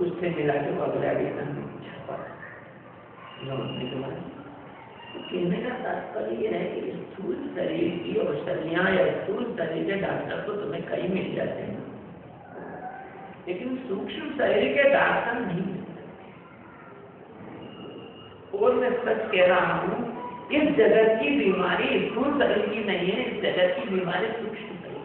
उससे मिला के वो अगला एडिशन छपा कहने का तात्पर्य ये है कि स्थूल शरीर की औषधियाँ या स्थूल शरीर के डॉक्टर तो तुम्हें कई मिल जाते हैं, लेकिन सूक्ष्म शरीर के डॉक्टर नहीं मिलते। और मैं सच कह रहा हूँ, इस जगत की बीमारी स्थूल शरीर की नहीं है, इस जगत की बीमारी सूक्ष्म शरीर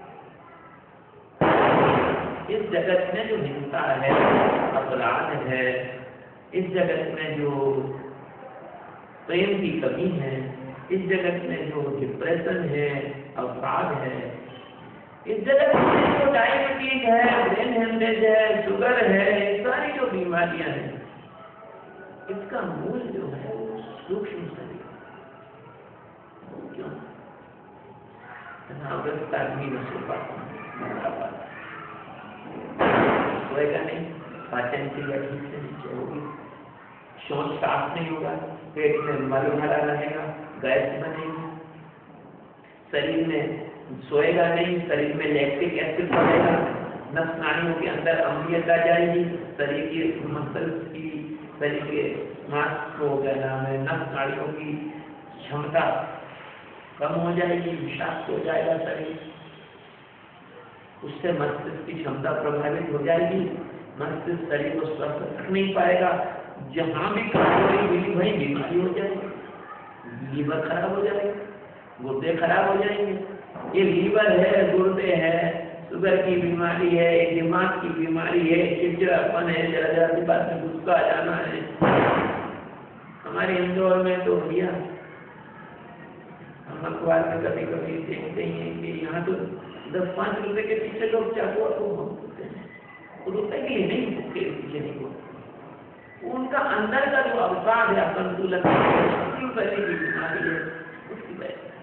की। इस जगत में जो हिंसा है, अपराध है, इस जगत में जो प्रेम की कमी है, इस जगत में जो डिप्रेशन है, अवसाद है, इस जगत में जो डायबिटीज है, ब्रेन हेमरेज है, शुगर है, ये सारी जो बीमारियां हैं, इसका मूल जो है सूक्ष्म शरीर। क्यों? तनावग्रस्त आदमी न सो पाता, सोएगा नहीं, पाचन क्रिया ठीक से नीचे होगी, शौच साफ नहीं होगा, पेट में मल भरा रहेगा, गैस बनेगी, शरीर में सोएगा नहीं, शरीर में लैक्टिक एसिड बढ़ेगा, नस नाड़ियों के अंदर अम्लीयता जाएगी, शरीर की मसल्स की, शरीर के मांस को क्या नाम है, नस नाड़ियों की क्षमता कम हो जाएगी, विषाक्त हो जाएगा शरीर, उससे मस्तिष्क की क्षमता प्रभावित हो जाएगी, मस्तिष्क शरीर को स्वस्थ रख नहीं पाएगा, जहां भी कमजोरी मिली वहीं बीमारी हो जाएगी, लीवर खराब हो जाएगा, गुर्दे खराब हो जाएंगे। ये लीवर है, गुर्दे है, शुगर की बीमारी है, दिमाग की बीमारी है, चिड़चिड़ापन है, जरा जरा सी बात में गुस्सा आ जाना है। हमारे इंदौर में तो भैया हम अखबार में कभी कभी देखते ही हैं कि यहाँ तो 10-5 रुपए के पीछे लोग चाकू होते हैं, रुपए के लिए नहीं, उसके पीछे नहीं होते। उनका अंदर का जो अवसाद है, असंतुलन की बीमारी है, उसकी वजह से।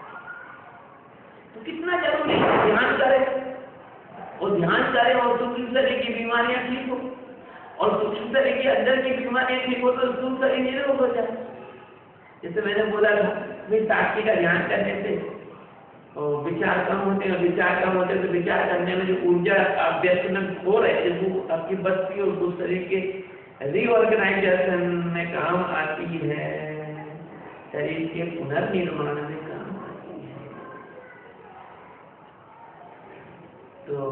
तो कितना जरूरी है ध्यान करें, और ध्यान करें और सूक्ष्म शरीर की बीमारियां ठीक हो, और सूक्ष्म शरीर के अंदर की बीमारियां ठीक हो तो स्थूल शरीर निरोग हो जाए। जैसे मैंने बोला था भाई, साक्षी का ध्यान करने से और विचार कम होते हैं, विचार कम होते हैं तो विचार करने में जो ऊर्जा आप व्यस्त में खो रहे थे वो आपकी बस्ती और उस शरीर के रीऑर्गेनाइजेशन में काम आती है, शरीर के पुनर्निर्माण में काम आती है। तो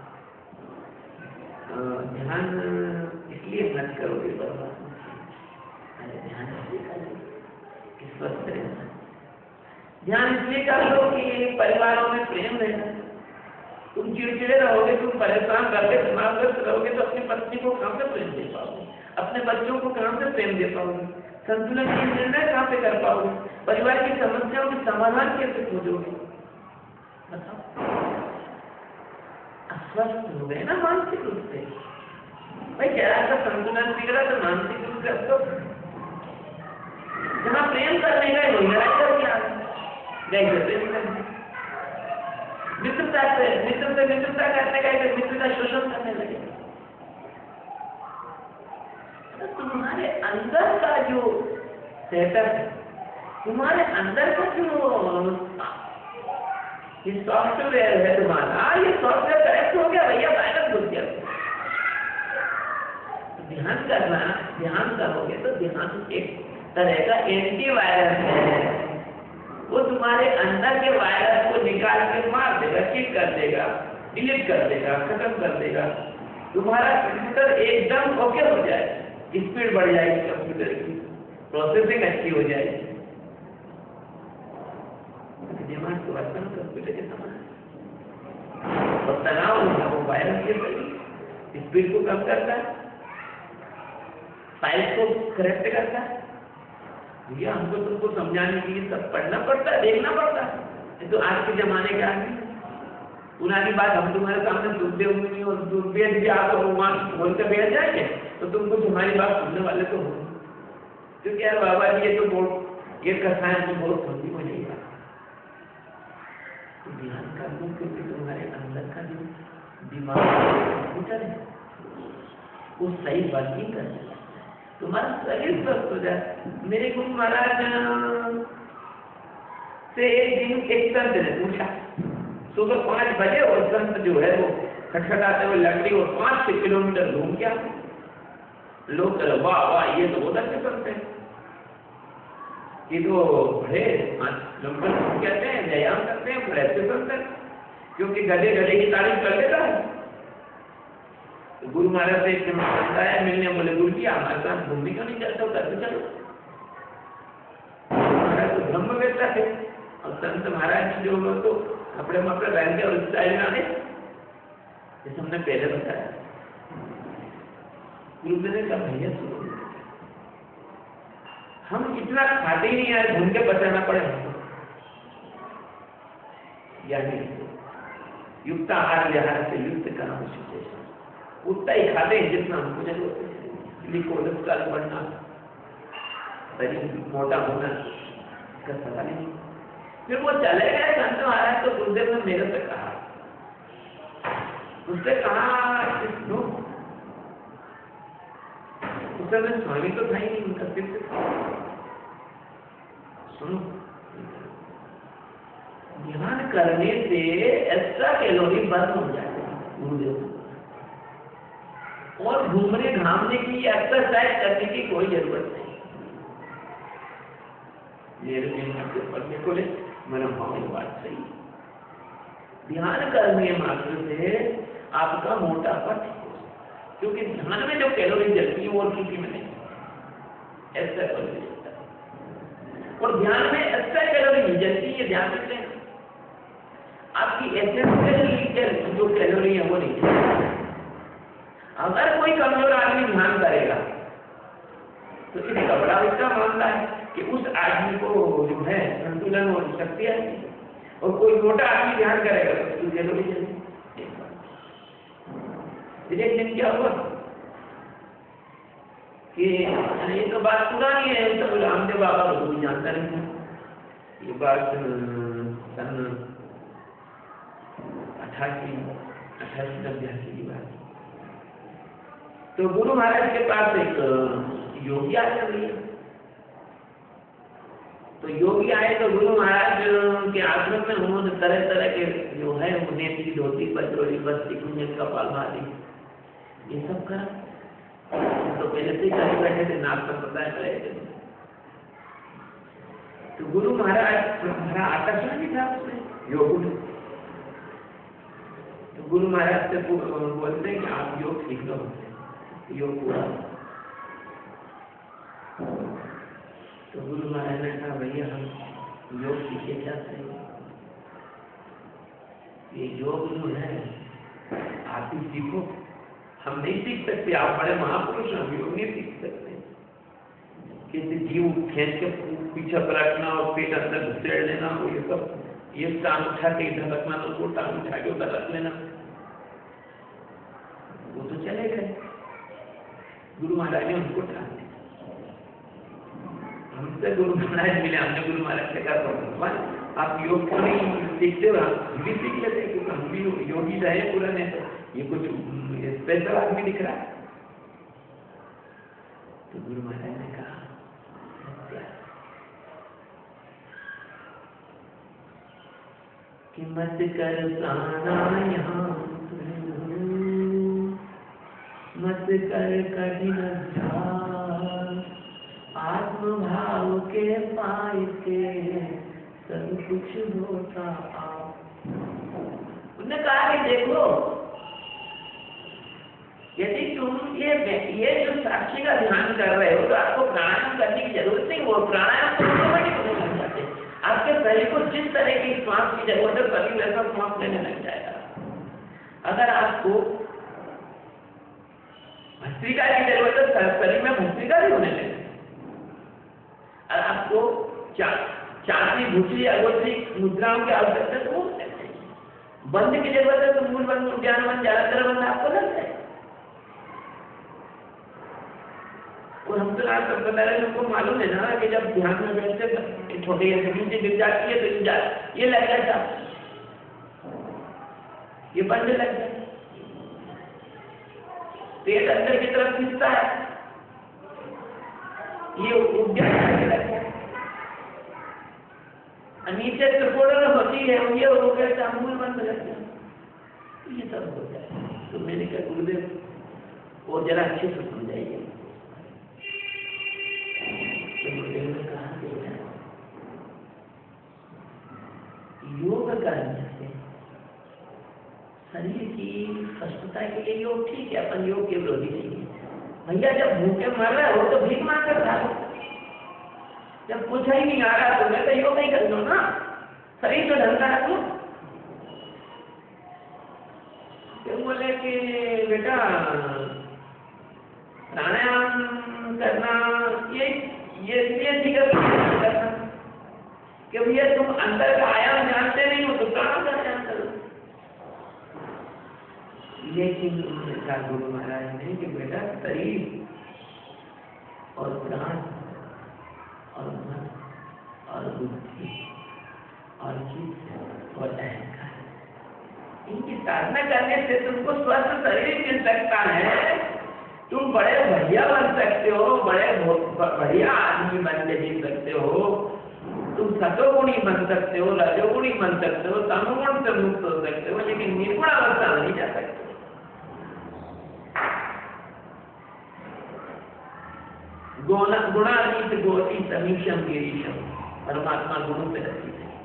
ध्यान इसलिए मत करोगे बर्बाद, ध्यान इसलिए करो कि स्वस्थ रहना, ध्यान इसलिए कर लो कि परिवारों में प्रेम रहना। तुम चिड़चिड़े रहोगे, तुम परेशान रहोगे, तनावग्रस्त रहोगे तो अपनी पत्नी को कहाँ से प्रेम दे पाओगे, अपने बच्चों को कहाँ से प्रेम दे पाओगे, संतुलन की निर्णय कहाँ पे कर पाओगे, परिवार की समस्याओं के समाधान कैसे खोजोगे? बताओ, अस्वस्थ हो गए ना मानसिक रूप से। भाई जरा सा संतुलन बिगड़ा तो मानसिक रूप से अस्वस्थ। जहाँ प्रेम करने गए वही लड़ाई कर दिया, मित्रता से मित्रता करने गए तो मित्र का शोषण करने लगे। तो तुम्हारे अंदर का जो सेटअप है, तुम्हारे अंदर का जो ये सॉफ्टवेयर है तुम्हारा, ये सॉफ्टवेयर करेक्ट हो गया भैया, वायरस घुस गया। ध्यान करना, ध्यान करोगे तो ध्यान एक तरह का एंटीवायरस है, वो तुम्हारे अंदर के वायरस को निकाल के मार देगा, किक कर देगा, डिलीट कर देगा, खत्म कर देगा। तुम्हारा कंप्यूटर एकदम ओके हो जाए, स्पीड बढ़ जाएगी, कंप्यूटर की प्रोसेसिंग अच्छी हो जाएगी। दिमाग तो वर्तन कंप्यूटर के समान है, और तनाव वो वायरस के जरिए स्पीड को कम करता है, फाइल को करेक्ट करता है। भैया हमको तुमको समझाने के लिए सब पढ़ना पड़ता है, देखना पड़ता है। तो आज के जमाने के आदमी पुरानी बात हम तुम्हारे सामने सुनते हुए नहीं, और बैठ के आप वहाँ बोल कर बैठ जाएंगे तो तुम कुछ हमारी बात सुनने वाले तो हो, क्योंकि यार बाबा जी ये तो बहुत ये कथाएं तो बहुत समझी हो नहीं बात। तो ध्यान कर लो, क्योंकि तुम्हारे अंदर का जो दिमाग कंप्यूटर है वो सही वर्किंग करने लगता है, तुम्हारा शरीर स्वस्थ हो जाए। मेरे गुरु महाराज से एक दिन एक संत ने पूछा, सुबह 5 बजे, और संत जो है वो खटखटाते हुए लकड़ी और 5-6 किलोमीटर घूम गया। लोग कह वाह वाह ये तो बहुत अच्छे करते हैं, ये तो बड़े नंबर कहते हैं, व्यायाम करते हैं, बड़े अच्छे करते हैं, क्योंकि गधे गधे की तारीफ कर लेता है। तो गुरु महाराज से एक आया मिलने, बोले गुरु जी हमारे साथ घूमने क्यों नहीं चलते, करते चलो। महाराज तो ब्रह्मवेत्ता थे और संत महाराज जो लोग तो कपड़े मपड़े पहन के और स्टाइल में आने, जैसे हमने पहले बताया। गुरुदेव ने कहा भैया सुनो, हम इतना खाते ही नहीं यार, घूम के बचाना पड़े हमको, यानी युक्त आहार विहार से युक्त काम उतना ही खाते हैं जितना हमको जरूरत है, इसलिए कोलेस्ट्रॉल बढ़ना, शरीर मोटा होना इसका पता नहीं। फिर वो चले गए संत महाराज, तो गुरुदेव ने मेरे से कहा, उससे कहा उस समय स्वामी तो था ही नहीं, उनका सिर्फ सुनो, ध्यान करने से एक्स्ट्रा कैलोरी बर्न हो जाएगा गुरुदेव, और घूमने घामने की एक्सरसाइज करने की कोई जरूरत नहीं। मेरे के पढ़ने को ले मैंने हाँ बात सही, ध्यान करने मात्र से आपका मोटापा ठीक हो, क्योंकि ध्यान में जो कैलोरी जलती है वो और किसी में नहीं, एक्स्ट्रा कैलोरी जलता है, और ध्यान में एक्स्ट्रा कैलोरी नहीं जलती है, ध्यान रखते हैं आपकी एसेंशियल जो कैलोरी है वो नहीं जलती। अगर कोई कमजोर आदमी ध्यान करेगा तो इसका बड़ा इसका मामला है कि उस आदमी को जो है संतुलन और शक्ति आएगी, और कोई मोटा आदमी ध्यान करेगा तो उसकी कैलोरी जलेगी। एक दिन क्या हुआ कि ये तो बात पुरानी है, तो रामदेव बाबा को कोई जानता नहीं था, ये बात सन 88-89 की बात। तो गुरु महाराज के पास एक योगी आ गए, तो योगी आए तो गुरु महाराज के आश्रम में उन्होंने तरह तरह के जो है उन्हें की धोती पचोड़ी बस्ती कुंजन कपाल भाती ये सब करा, तो पहले से ही बैठे थे, नाम सब बताया रहे थे। तो गुरु महाराज बड़ा आकर्षण भी था उसमें योग में, तो गुरु महाराज से बोलते हैं कि आप योग सीख लो, योग पूरा। तो गुरु महाराज ने कहा भैया हम योग सीखे चाहते हैं, ये योग जो है आप ही सीखो, हम नहीं सीख सकते, आप बड़े महापुरुष हैं, हम योग नहीं सीख सकते। किसी जीव खींच के पीछे पलटना और पेट अंदर घुसेड़ लेना, ये सब, ये टांग उठा के इधर रखना तो वो टांग उठा के उधर रख लेना, वो तो चले गए। गुरु महाराज ने उनको ठान दिया, हमसे गुरु महाराज मिले, हमने गुरु महाराज से कहा भगवान आप योग को नहीं सीखते हो, हम भी सीख लेते हैं, क्योंकि हम भी योगी रहे पुराने, तो ये कुछ स्पेशल आदमी दिख रहा है। तो गुरु महाराज ने कहा कि मत कर प्राणायाम, मत कर कठिन अभ्यास, आत्मभाव के पाए के सब कुछ होता आप। उन्होंने कहा कि देखो यदि तुम ये जो साक्षी का ध्यान कर रहे हो तो आपको प्राणायाम करने की जरूरत नहीं, वो प्राणायाम तो ऑटोमेटिक होने लग जाते, आपके शरीर को जिस तरह की श्वास की जरूरत है शरीर वैसा श्वास लेने लग जाएगा। अगर आपको भस्त्रिका की जरूरत है शरीर में भस्त्रिका भी होने लगे, और आपको चांदी भूसी अगोत्री मुद्राओं की आवश्यकता है तो वो बंद की जरूरत है तो मूल बंद उद्यान बंद ज्यादातर बंद आपको लग जाए। और हम तो आज तक बता रहे हैं, हमको मालूम है ना कि जब ध्यान में बैठते छोटे नीचे गिर जाती है तो ये लग जाता, ये बंद लग जाए, पेट अंदर की तरफ खींचता है, ये उद्यान लग जाए, नीचे त्रिकोण होती है ये हो गया मूल बंद लग जाए, ये सब हो जाए। तो मैंने कहा गुरुदेव वो जरा अच्छे से समझाइए। तो गुरुदेव ने कहा कि योग करने से शरीर की स्वस्थता के लिए योग ठीक है, अपन योग के विरोधी नहीं है। भैया जब भूखे मर रहे हो तो भीख मांग कर खा लो, जब कुछ ही नहीं आ रहा तो मैं तो योग नहीं कर लो ना, शरीर तो ढंग रहा है। तो बोले कि बेटा प्राणायाम करना ये ठीक है करना, कि भैया तुम अंदर का आयाम जानते नहीं हो तो प्राणायाम करो। लेकिन उन्होंने कहा गुरु महाराज ने कि बेटा शरीर और प्राण और मन और बुद्धि और चित्त और अहंकार, इनकी साधना करने से तुमको स्वस्थ शरीर मिल सकता है। तुम बड़े बढ़िया बन सकते हो, बड़े बढ़िया आदमी बन के जी सकते हो, तुम सतोगुणी बन सकते हो, रजोगुणी बन सकते हो, तमोगुण से मुक्त हो सकते हो, लेकिन निर्गुण अवस्था में नहीं जा सकते। गुणातीत गोति समीक्षम गिरीशम, परमात्मा गुणों से रचित है।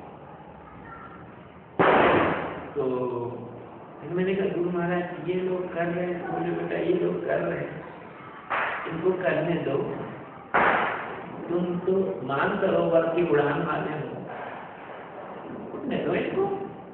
तो मैंने कहा गुरु महाराज ये लोग कर रहे हैं, बोले बेटा ये लोग कर रहे हैं, इनको करने दो, तुम तो मान सरोवर की उड़ान वाले हो, उठने दो इनको।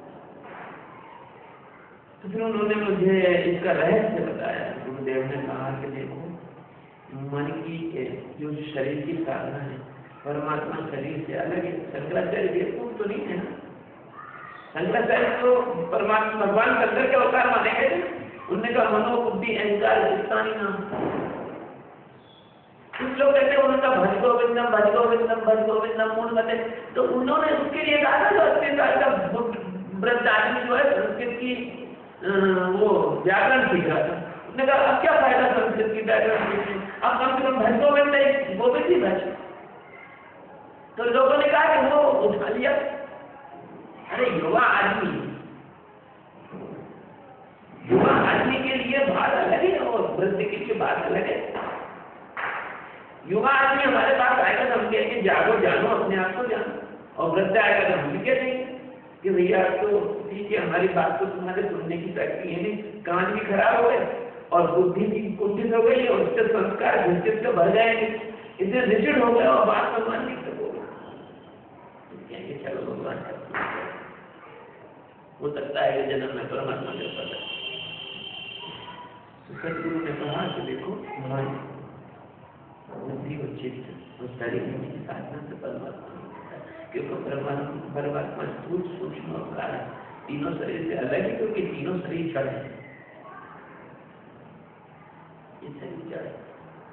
तो फिर उन्होंने मुझे इसका रहस्य बताया। गुरुदेव ने कहा कि देखो मन की जो शरीर की साधना है, परमात्मा शरीर से अलग है। शंकराचार्य बेवकूफ तो नहीं है ना, शंकराचार्य तो परमात्मा भगवान शंकर के अवतार माने गए थे। उनने कहा मनोबुद्धि अहंकार जितना नहीं नाम। कुछ लोग कहते हैं उनका भज गोविंदम भज गोविंदम भज गोविंदम मूल मत है, तो उन्होंने उसके लिए कहा जो 80 साल का वृद्ध आदमी जो है संस्कृत की वो व्याकरण सीख रहा था, उसने कहा अब क्या फायदा संस्कृत की व्याकरण सीखने, अब कम से कम भज गोविंद गोविंद ही भज। तो लोगों ने कहा कि वो उठा लिया। अरे युवा आदमी के लिए बात अलग है और वृद्ध के लिए बात अलग है। युवा आदमी हमारे पास आएगा तो हम कहेंगे जागो जानो अपने आप को जानो, और वृद्ध आएगा तो हम कह देंगे कि भैया तो ठीक है, हमारी बात तो तुम्हारे सुनने की शक्ति है नहीं, कान भी खराब हो गए और बुद्धि भी कुंठित हो गई और उसके संस्कार घुसचित से भर जाएंगे, इतने रिजिड हो गए और बात को मान नहीं सकोगे। कहेंगे चलो भगवान हो सकता है जन्म में परमात्मा के पता। तो सदगुरु ने कहा कि देखो मन बुद्धि और चित्त और शरीर की साधना से परमात्मा मिलता है, क्योंकि परमात्मा स्थूल सूक्ष्म और कारण तीनों शरीर से अलग है, क्योंकि तीनों शरीर जड़ है। ये शरीर जड़ है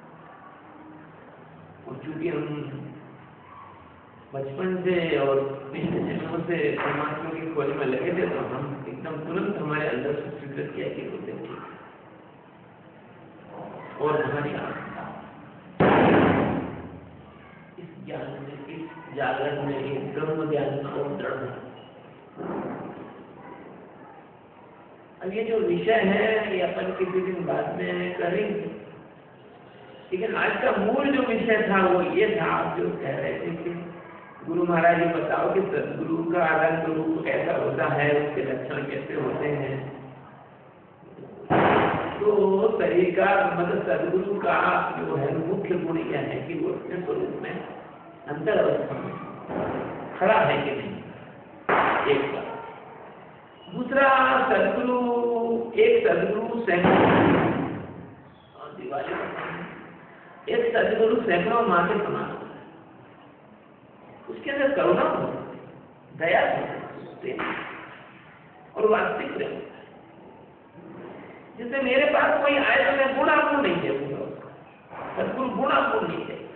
और चूंकि हम बचपन से और पिछले जन्मों से परमात्मा की खोज में लगे थे, तो हम एकदम तुरंत हमारे अंदर से स्वीकृत किया कि होते ठीक और हमारी आस्था इस ज्ञान में, इस जागरण में, इस ब्रह्म ज्ञान में और दृढ़ है। अब ये जो विषय है ये अपन किसी दिन बाद में करेंगे, लेकिन आज का मूल जो विषय था वो ये था, आप जो कह रहे थे कि गुरु महाराज ये बताओ कि सदगुरु का रंग रूप कैसा होता है, उसके लक्षण कैसे होते हैं। तो शरीर का मतलब सदगुरु का जो है मुख्य गुण यह है कि वो अपने स्वरूप में अंतर अवस्था में खड़ा है कि नहीं, एक बात। दूसरा सदगुरु सैकड़ों और दिवाली एक सदगुरु सैकड़ों माँ के समान, उसके अंदर करुणा हो, दया हो और वास्तविक प्रेम। जैसे मेरे पास कोई आए तो मैं गुणापूर्ण नहीं देखूंगा उसका, सदगुरु गुणापूर्ण नहीं देखता।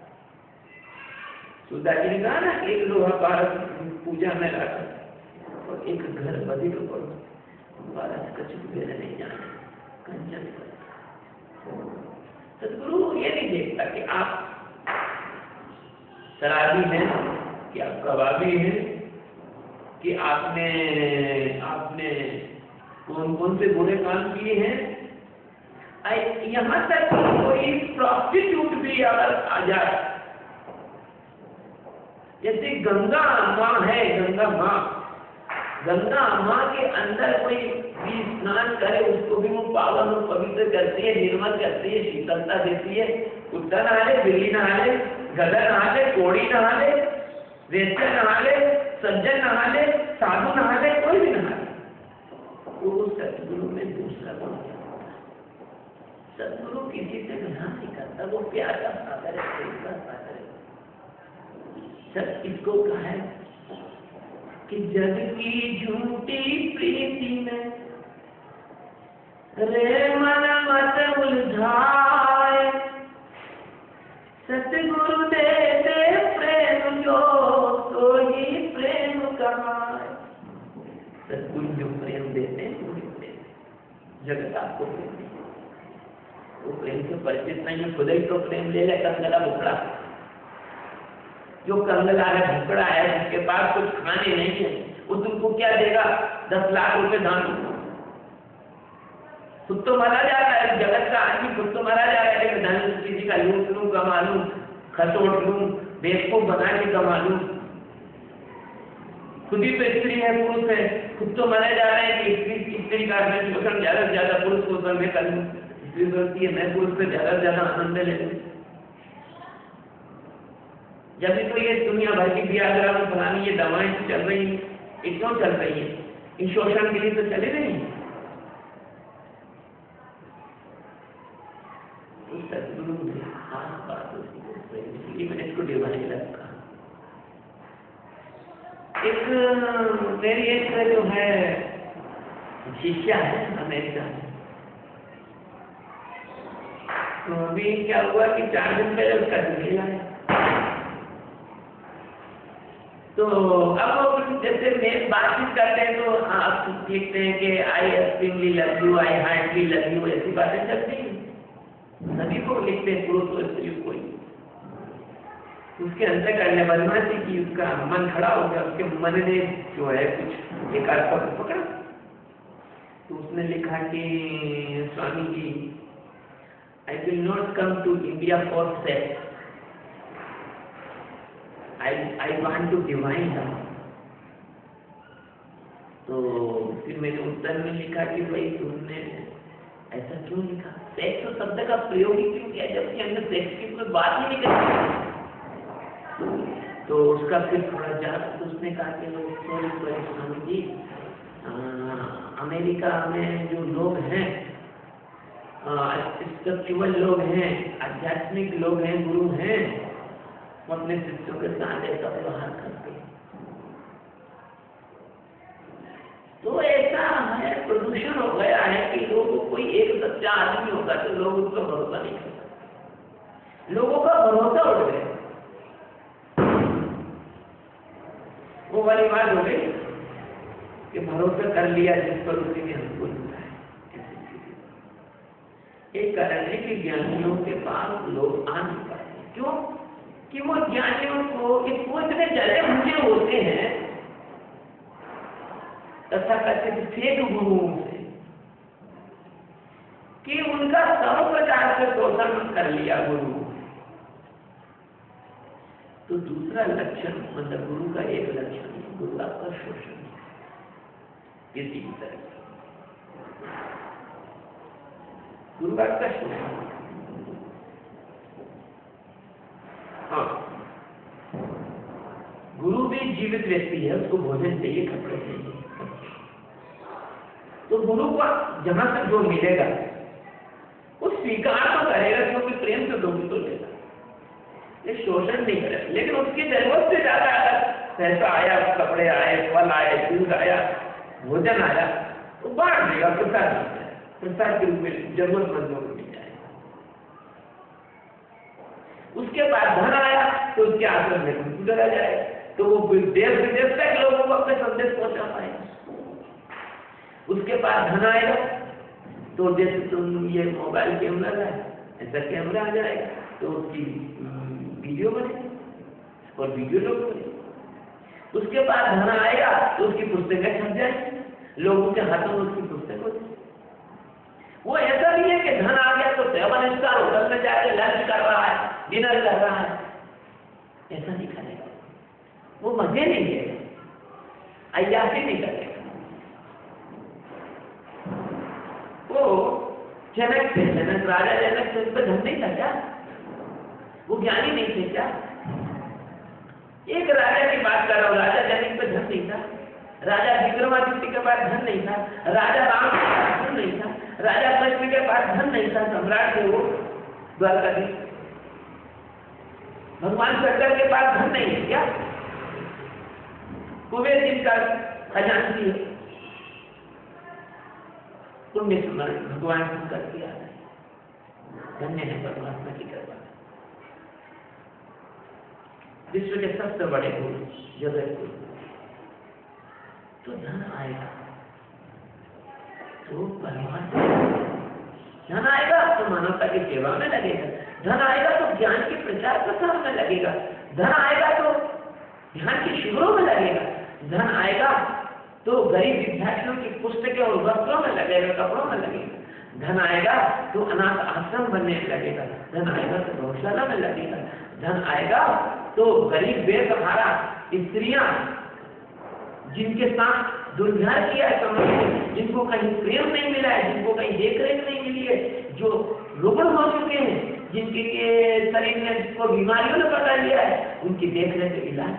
सुधा जी ने कहा ना, एक लोहा पारस पूजा में रखा और एक घर बदी को करो, पारस कछुक बेर नहीं जाने कंचन। सदगुरु ये नहीं देखता कि आप शराबी हैं कि आप कबाबी हैं कि आपने कौन कौन से बुरे काम किए हैं। यहाँ तक कोई प्रॉस्टिट्यूट भी अगर आ जाए, जैसे गंगा माँ है, गंगा माँ के अंदर कोई भी स्नान करे उसको भी वो पावन और पवित्र करती है, निर्मल करती है, शीतलता देती है। कुत्ता नहा ले, बिल्ली नहा ले, गधा नहा ले, कोड़ी नहा ले, वेश्या नहा ले, सज्जन नहा ले, साधु नहा ले, कोई भी नहा ले, वो सतगुरु में दूसरा गुण क्या होता है। सतगुरु किसी से घृणा नहीं करता, वो प्यार का सागर है, प्रेम का सागर है। सत इसको कहा है कि जग की झूठी प्रीति में रे मन मत उलझाए, सतगुरु दे दे प्रेम जो तो ही प्रेम कहाए। सतगुरु जो प्रेम देते हैं वही प्रेम, जगत आपको प्रेम देते, वो प्रेम से परिचित नहीं है, खुद ही तो प्रेम ले ले। कंगला भुखड़ा, जो कंगला है, भुखड़ा है, जिसके पास कुछ खाने नहीं है, वो तुमको क्या देगा? 10 लाख रुपए दान। खुद तो मारा जा रहा है, जगत का आदमी खुद तो मारा जा रहा है कि धन किसी का लूट लूं, कमा लूं, खसोट लूं, बेवकूफ बना के कमा लूं। खुद ही तो स्त्री है, पुरुष है, खुद तो मारे जा रहे हैं कि स्त्री का शोषण ज्यादा से ज्यादा पुरुष को मैं कर लूं, स्त्री सोचती है मैं पुरुष से ज्यादा से ज्यादा आनंद ले लूं। जब भी तो ये दुनिया भर की व्याग्रह फलानी ये दवाएं चल रही हैं, क्यों चल रही है? इन शोषण के लिए तो चले नहीं। सतगुरु ने खास बात उसी को प्रेम, इसलिए मैंने इसको डिवाइन रखा। एक मेरी एक जो है शिष्या है अमेरिका में, तो अभी क्या हुआ कि 4 दिन पहले उसका डिग्री आया। तो अब वो जैसे मैं बातचीत करते हैं तो आप देखते हैं कि I extremely love you, I hardly love you, ऐसी बातें चलती हैं, सभी को लिखते हैं, पुरुष और स्त्री कोई। उसके अंतर करने बदमाशी की, उसका मन खड़ा हो गया, उसके मन ने जो है कुछ एक पकड़ा। तो उसने लिखा कि Swami ji, I will not come to India for sex, I want to divine love। तो फिर मैंने उत्तर में लिखा कि भाई तुमने ऐसा क्यों लिखा? सेक्स शब्द का प्रयोग ही क्यों किया, जबकि हमने सेक्स की कोई बात ही नहीं करी। तो उसका फिर थोड़ा जान, तो उसने कहा कि स्वामी जी, अमेरिका में जो लोग हैं, स्पिरिचुअल लोग हैं, आध्यात्मिक लोग हैं, गुरु हैं, वो अपने शिष्यों के साथ ऐसा व्यवहार करते हैं। तो ऐसा है, प्रदूषण हो गया है कि लोगों को कोई एक सच्चा आदमी होगा तो लोग उसका भरोसा नहीं कर सकते, लोगों का भरोसा उठ गया। वो वाली बात हो गई कि भरोसा कर लिया जिस पर उसी ने हमको लूटा है। एक कारण है कि ज्ञानियों के पास लोग आ नहीं पाते। क्यों? कि वो ज्ञानियों को इतने जले हुए होते हैं तथा कथित फेक गुरुओं से कि उनका सब प्रकार से शोषण कर लिया गुरु। तो दूसरा लक्षण, मतलब गुरु का एक लक्षण, गुरु आपका शोषण किसी भी तरह से, गुरु आपका शोषण। हाँ, गुरु भी जीवित व्यक्ति है, उसको भोजन चाहिए, कपड़े चाहिए, तो गुरु को जहां तक जो मिलेगा वो स्वीकार तो करेगा, क्योंकि प्रेम से दोगी तो लेगा, ये शोषण नहीं करेगा। लेकिन उसकी जरूरत से ज्यादा अगर पैसा आया, कपड़े आए, फल आए, दूध आया, भोजन आया, तो बांट देगा, प्रसाद के रूप में जरूरतमंदों को मिल जाएगा। उसके बाद धन आया तो उसके आश्रम में कंप्यूटर आ जाएगा, तो वो देश विदेश तक लोगों को अपने संदेश पहुंचा पाएगा। उसके बाद धन आएगा तो जैसे तुम ये मोबाइल कैमरा है, ऐसा कैमरा आ जाएगा, तो उसकी वीडियो बनेगी और वीडियो लोग बनेगी। उसके बाद धन आएगा तो उसकी पुस्तकें छप जाएगी, लोगों के हाथों में उसकी पुस्तक वो ऐसा नहीं है कि धन आ गया तो 7 स्टार होटल में जाके लंच कर रहा है, डिनर कर रहा है, ऐसा नहीं करेगा। वो मजे नहीं लेगा, अय्यासी नहीं करेगा। वो जनक थे, जनक राजा जनक थे, उस पर धन नहीं था क्या? वो ज्ञानी नहीं थे क्या? एक राजा की बात कर रहा हूँ, राजा जनक पे धन नहीं था, राजा विक्रमादित्य के पास धन नहीं था, राजा राम के पास धन नहीं था, राजा कृष्ण के पास धन नहीं था, सम्राट थे वो द्वारकाधीश। भगवान शंकर के पास धन नहीं है क्या? कुबेर जिनका खजांची है, पुण्य स्मरण भगवान शंकर किया है, धन्य है परमात्मा की कृपा। विश्व के सबसे बड़े गुरु जगत गुरु। तो धन आएगा तो परमात्मा, धन आएगा तो मानवता की सेवा में लगेगा, धन आएगा तो ज्ञान के प्रचार प्रसार में लगेगा, धन आएगा तो ध्यान के शिविरों में लगेगा, धन आएगा तो गरीब विद्यार्थियों की पुस्तकें और वस्त्रों में लगेगा, कपड़ों में लगेगा, धन आएगा तो अनाथ आश्रम बनने में लगेगा, धन आएगा तो गौशाला में लगेगा, धन आएगा तो गरीब बेसहारा स्त्रियां जिनके साथ दुर्व्यवहार किया है समाज में, जिनको कहीं प्रेम नहीं मिला है, जिनको कहीं देखरेख नहीं मिली है, जो रुग्ण हो चुके हैं, जिनके शरीर में जिसको बीमारियों ने पकड़ लिया है, उनकी देखरेख इलाज।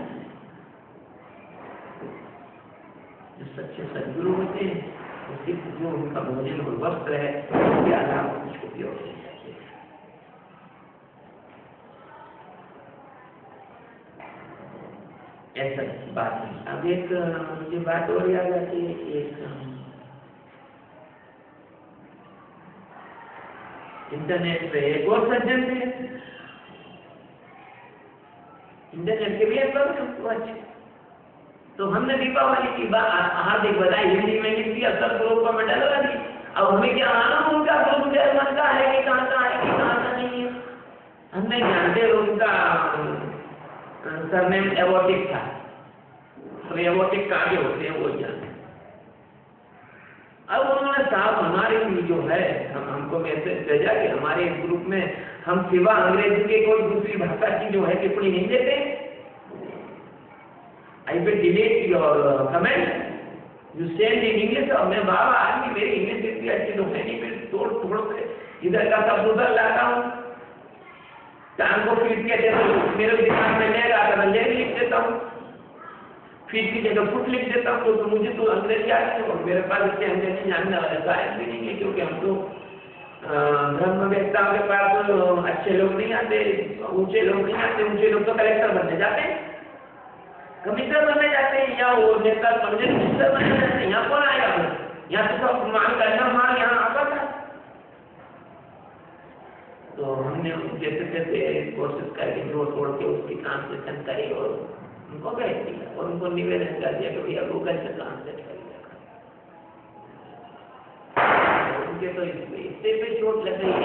जो सच्चे सदगुरु होते हैं उसके जो उनका भोजन और वस्त्र है उसके अलावा कुछ उपयोग नहीं करते। ऐसा बात नहीं। अब एक मुझे बात और याद आती है कि एक इंटरनेट पे एक और सज्जन थे, इंटरनेट के भी एक बार तो हमने दीपावली की हार्दिक बधाई हिंदी में लिख दिया, सब ग्रुप में डलवा दी। अब हमें क्या मालूम उनका ग्रुप जर्मन का है कि कहाँ का है कि कहाँ का नहीं है, हम नहीं जानते। उनका सरनेम एवोटिक था, तो एवोटिक कहाँ के होते हैं वो जानते। अब उन्होंने साहब हमारे जो है हमको मैसेज भेजा कि हमारे ग्रुप में हम सिवा अंग्रेजी के कोई दूसरी भाषा की जो है टिप्पणी नहीं देते। I will delete your comment. You send in English और मैं बाबा आज मेरी इंग्लिश इतनी अच्छी तो है नहीं, मैं तोड़ के इधर का सब उधर लाता हूँ, टांग को फीट के देता हूँ, मेरे दिमाग में ले रहा था मैं ले लिख देता हूँ, फीट की जगह फुट लिख देता हूँ। तो मुझे तो अंग्रेजी आती है और मेरे पास इससे अंग्रेजी जानने वाले शायद भी नहीं है, क्योंकि हम तो ब्रह्मवेत्ताओं के पास अच्छे लोग नहीं आते, ऊंचे लोग नहीं आते। ऊंचे लोग तो कलेक्टर बनने जाते हैं, कमिश्नर बनने जाते हैं, या वो नेता मिनिस्टर बनने जाते हैं। यहाँ कौन आएगा? यहाँ तो सब मांग करना मांग यहाँ आता था। तो हमने जैसे जैसे कोशिश करके जोड़ तोड़ के उसकी ट्रांसलेशन करी और उनको भेज दिया और उनको निवेदन कर दिया कि भैया गूगल से ट्रांसलेट करिएगा। उनके तो इससे पे चोट लग गई,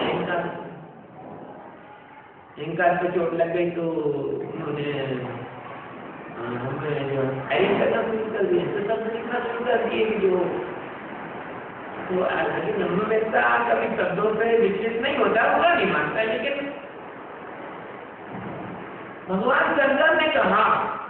अहंकार पे चोट लग गई, तो उन्होंने हमें फायरिंग करना शुरू कर दिया, तो सब लिखना शुरू कर दिए कि जो तो लेकिन हम ऐसा कभी शब्दों से विकसित नहीं होता, हुआ नहीं मानता। लेकिन भगवान शंकर ने कहा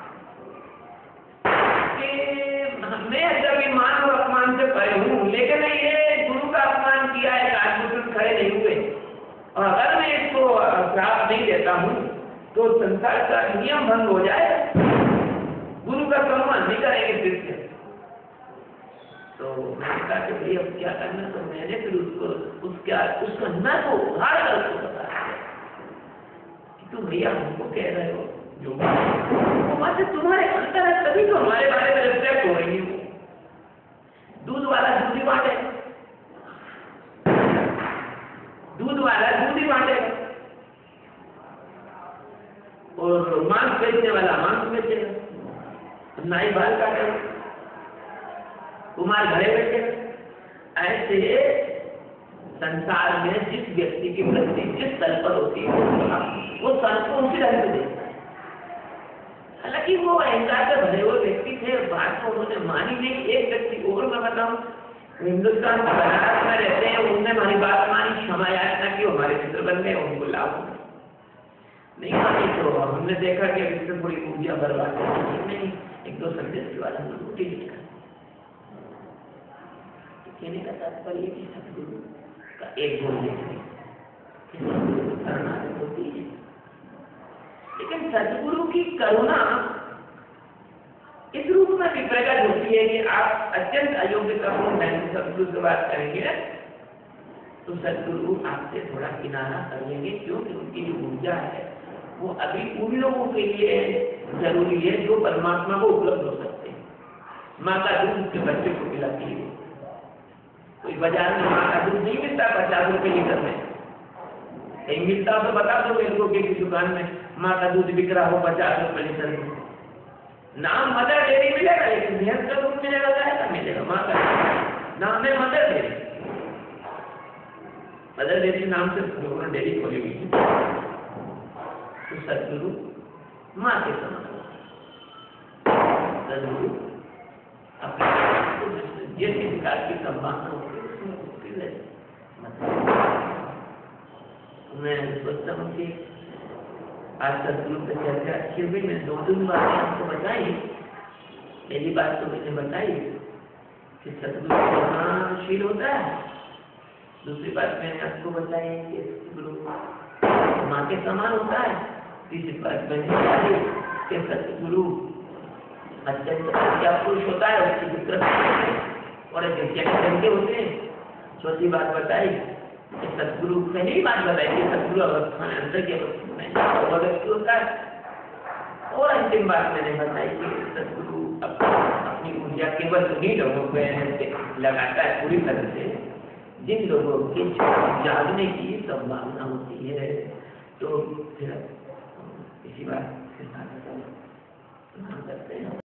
कि मैं जब ईमान और अपमान से परे हूँ, लेकिन ये गुरु का अपमान किया है, राजपूत खड़े नहीं हुए, और अगर मैं इसको श्राप नहीं देता हूँ तो संसार का नियम भंग हो जाए, गुरु का सम्मान नहीं करेंगे शिष्य। तो मैंने कहा कि भाई अब क्या करना, तो मैंने फिर उसको न को उधार कर उसको बताया कि तुम भैया हमको कह रहे हो जो बात तो तुम्हारे अंतर है, तभी तो हमारे बारे में रिफ्लेक्ट हो रही है। दूध वाला दूध ही बांटे, दूध वाला दूध ही बांटे, और मांस बेचने वाला मांस बेचेगा, नाई बाल काटे, कुमार घरे बैठे। ऐसे संसार में जिस व्यक्ति की वृत्ति जिस तल पर होती है वो संत को उसी ढंग से देखता है। हालांकि वो अहंकार से भरे हुए व्यक्ति थे, बात को उन्होंने मानी नहीं। एक व्यक्ति और मैं बताऊं, हिंदुस्तान बनारस में रहते हैं, उनने हमारी बात मानी, क्षमा याचना की, हमारे मित्र बन गए, उनको लाभ नहीं मानी तो हमने देखा कि इससे थोड़ी ऊर्जा बर्बाद नहीं, एक दो संदेश के बाद हमने रोटी लिखा। कहने का तात्पर्य कि सतगुरु का एक गुण देखने करुणा होती है, लेकिन सतगुरु की करुणा इस रूप में भी प्रकट होती है कि आप अत्यंत अयोग्यतापूर्ण ढंग से सतगुरु से बात करेंगे तो सतगुरु आपसे थोड़ा किनारा कर लेंगे, क्योंकि उनकी जो ऊर्जा है वो अभी उन लोगों के लिए जरूरी है जो परमात्मा को उपलब्ध हो सकते हैं। माँ का दूध उसके बच्चे को पिलाती है, कोई बाजार में माँ का दूध नहीं मिलता 50 रुपए लीटर में, कहीं मिलता तो बता दो मेरे को किसी दुकान में माँ का दूध बिक रहा हो 50 रुपए लीटर में। नाम मदर डेयरी मिलेगा, लेकिन भैंस का दूध मिलेगा, गाय का मिलेगा, माँ का नाम है मदर डेयरी। मदर डेयरी नाम से लोगों ने डेयरी खोली हुई है। तो सतगुरु माँ के समान, सतगुरु अपने जिस प्रकार की संभावना होती है उसमें उसकी मैं सोचता हूँ कि आज सतगुरु की चर्चा अच्छी हुई। मैं 2-3 बातें आपको बताई। पहली बात तो मैंने बताई कि सतगुरु करुणाशील होता है। दूसरी बात मैंने आपको बताई कि सतगुरु माँ के समान होता है। तीसरी बात मैंने बताई कि सतगुरु अत्यंत पुरुष होता है, उसकी विकृत और के होते हैं। चौथी बात बताई कि सतगुरु, पहली बात बताई कि सतगुरु अवस्था में अंतर की अवस्था में व्यक्ति होता है। और अंतिम बात मैंने बताई कि सतगुरु अपनी ऊर्जा केवल उन्हीं लोगों को लगाता है पूरी तरह से जिन लोगों की जागने की संभावना होती है। तो फिर इसी बात